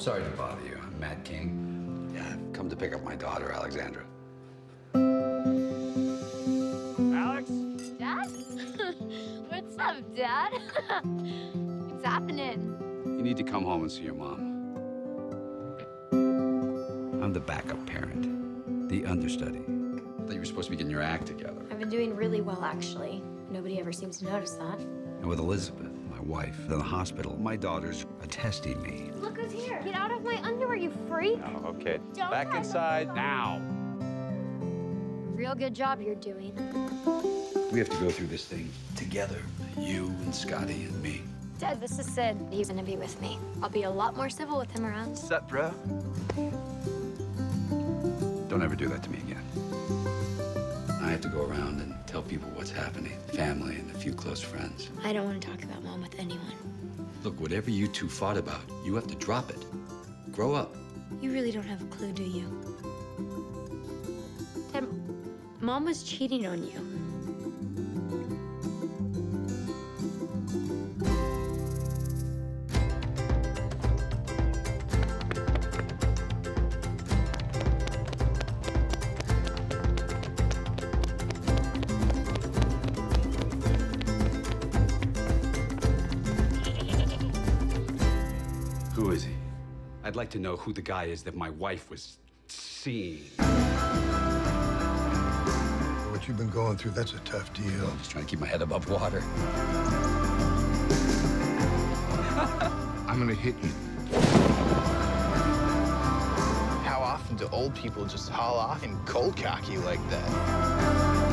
Sorry to bother you. I'm Matt King. Yeah, I've come to pick up my daughter, Alexandra. Alex? Dad? What's up, Dad? What's happening? You need to come home and see your mom. I'm the backup parent, the understudy. I thought you were supposed to be getting your act together. I've been doing really well, actually. Nobody ever seems to notice that. And with Elizabeth, my wife, in the hospital, my daughters are testing me. Look who's here. Get out of my underwear, you freak. Oh, okay. Don't Back try inside to- now. Real good job you're doing. We have to go through this thing together, you and Scotty and me. Dad, this is Sid. He's gonna be with me. I'll be a lot more civil with him around. What's up, bro? Don't ever do that to me again. I have to go around and tell people what's happening, family and a few close friends. I don't want to talk about Mom with anyone. Look, whatever you two fought about, you have to drop it. Grow up. You really don't have a clue, do you? Dad, Mom was cheating on you. Who is he? I'd like to know who the guy is that my wife was seeing. What you've been going through, that's a tough deal. Just trying to keep my head above water. I'm gonna hit you. How often do old people just haul off and cold cock you like that?